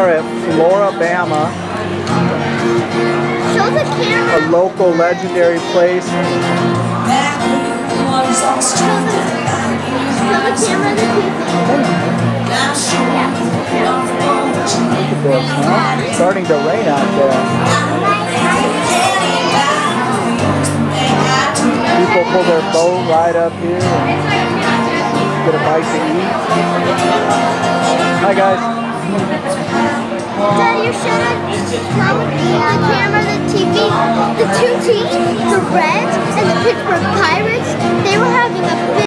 are at Floribama, Show the camera. a local legendary place. Show the camera the It's starting to rain out there. People pull their boat right up here and get a bite to eat. Hi guys. Dad, you should have shown the camera, the TV, the two teams, the Reds and the Pittsburgh Pirates. They were having a